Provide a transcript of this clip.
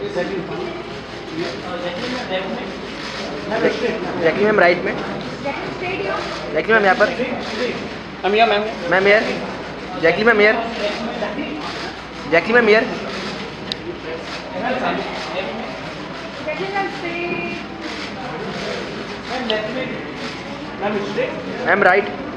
जैकली ma'am right में, जैकली ma'am यहाँ पर, मैम हियर, जैकली मैम हियर, जैकली मैम हियर, मैम राइट।